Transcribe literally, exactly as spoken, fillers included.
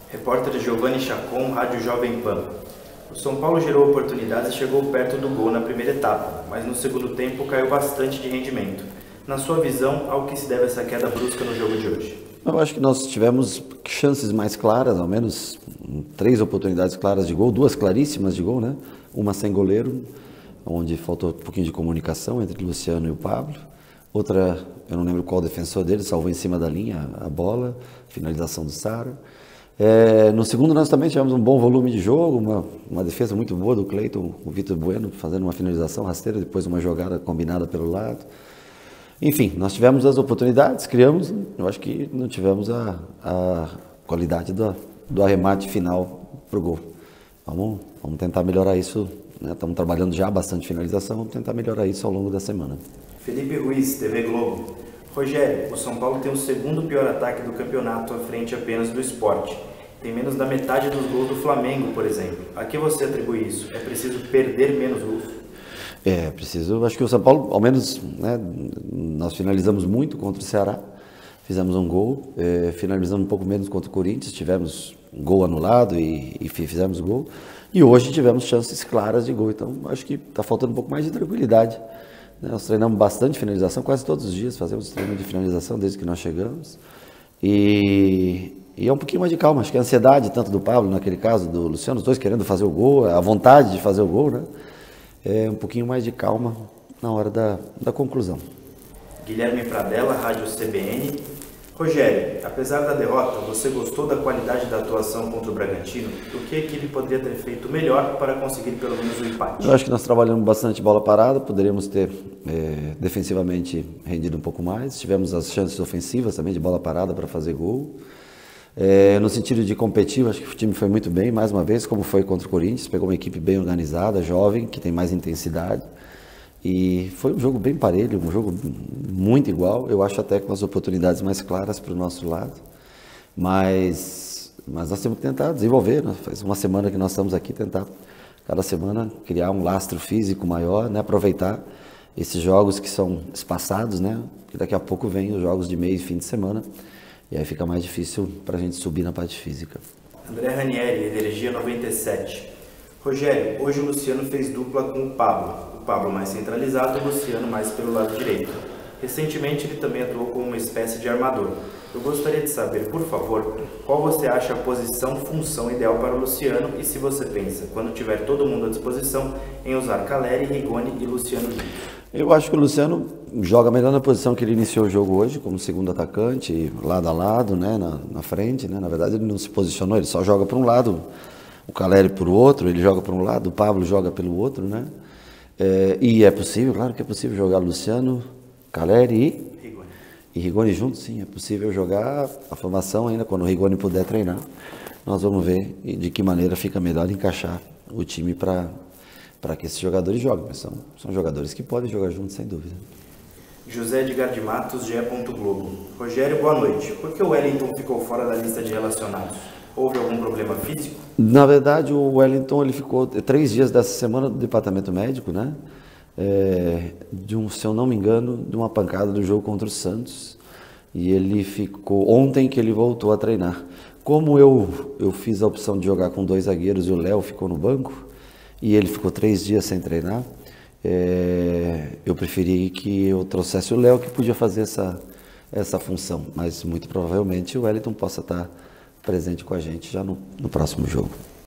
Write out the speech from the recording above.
Repórter Giovanni Chacon, Rádio Jovem Pan. O São Paulo gerou oportunidades e chegou perto do gol na primeira etapa, mas no segundo tempo caiu bastante de rendimento. Na sua visão, ao que se deve essa queda brusca no jogo de hoje? Eu acho que nós tivemos chances mais claras, ao menos três oportunidades claras de gol, duas claríssimas de gol, né? Uma sem goleiro, onde faltou um pouquinho de comunicação entre o Luciano e o Pablo. Outra, eu não lembro qual defensor dele, salvou em cima da linha a bola, finalização do Sara. É, no segundo nós também tivemos um bom volume de jogo, uma, uma defesa muito boa do Cleiton, o Vitor Bueno fazendo uma finalização rasteira, depois uma jogada combinada pelo lado. Enfim, nós tivemos as oportunidades, criamos, eu acho que não tivemos a, a qualidade do, do arremate final para o gol. Vamos, vamos tentar melhorar isso, né? Estamos trabalhando já bastante finalização, vamos tentar melhorar isso ao longo da semana. Felipe Ruiz, T V Globo. Rogério, o São Paulo tem o segundo pior ataque do campeonato à frente apenas do Sport. Tem menos da metade dos gols do Flamengo, por exemplo. A que você atribui isso? É preciso perder menos gols? É, preciso. Acho que o São Paulo, ao menos, né, nós finalizamos muito contra o Ceará, fizemos um gol, é, finalizamos um pouco menos contra o Corinthians, tivemos um gol anulado e, e fizemos gol. E hoje tivemos chances claras de gol, então acho que está faltando um pouco mais de tranquilidade. Nós treinamos bastante finalização, quase todos os dias fazemos treino de finalização desde que nós chegamos. E, e é um pouquinho mais de calma, acho que a ansiedade, tanto do Pablo, naquele caso, do Luciano, os dois querendo fazer o gol, a vontade de fazer o gol, né? É um pouquinho mais de calma na hora da, da conclusão. Guilherme Pradella, Rádio C B N. Rogério, apesar da derrota, você gostou da qualidade da atuação contra o Bragantino? O que a equipe poderia ter feito melhor para conseguir pelo menos o empate? Eu acho que nós trabalhamos bastante bola parada, poderíamos ter é, defensivamente rendido um pouco mais. Tivemos as chances ofensivas também de bola parada para fazer gol. É, no sentido de competir, acho que o time foi muito bem, mais uma vez, como foi contra o Corinthians. Pegou uma equipe bem organizada, jovem, que tem mais intensidade. E foi um jogo bem parelho, um jogo muito igual. Eu acho até com as oportunidades mais claras para o nosso lado. Mas, mas nós temos que tentar desenvolver, né? Faz uma semana que nós estamos aqui, tentar cada semana criar um lastro físico maior, né? Aproveitar esses jogos que são espaçados, né? Que daqui a pouco vem os jogos de meio e fim de semana. E aí fica mais difícil para a gente subir na parte física. André Ranieri, Energia noventa e sete. Rogério, hoje o Luciano fez dupla com o Pablo. O Pablo mais centralizado e o Luciano mais pelo lado direito. Recentemente ele também atuou como uma espécie de armador. Eu gostaria de saber, por favor, qual você acha a posição, função ideal para o Luciano e se você pensa, quando tiver todo mundo à disposição, em usar Caleri, Rigoni e Luciano Lima. Eu acho que o Luciano joga melhor na posição que ele iniciou o jogo hoje, como segundo atacante, lado a lado, né, na, na frente, né? Na verdade ele não se posicionou, ele só joga para um lado, o Caleri para o outro, ele joga para um lado, o Pablo joga pelo outro, né? É, e é possível, claro que é possível jogar Luciano, Caleri e Rigoni. E Rigoni juntos, sim, é possível jogar a formação ainda quando o Rigoni puder treinar. Nós vamos ver de que maneira fica melhor encaixar o time para para que esses jogadores joguem, mas são, são jogadores que podem jogar juntos, sem dúvida. José Edgar de Matos, G E. Globo. Rogério, boa noite. Por que o Wellington ficou fora da lista de relacionados? Houve algum problema físico? Na verdade, o Wellington ele ficou três dias dessa semana no departamento médico, né? É, de um, se eu não me engano, de uma pancada do jogo contra o Santos. E ele ficou ontem que ele voltou a treinar. Como eu, eu fiz a opção de jogar com dois zagueiros e o Léo ficou no banco, e ele ficou três dias sem treinar, é, eu preferi que eu trouxesse o Léo, que podia fazer essa, essa função, mas muito provavelmente o Wellington possa estar presente com a gente já no, no próximo jogo.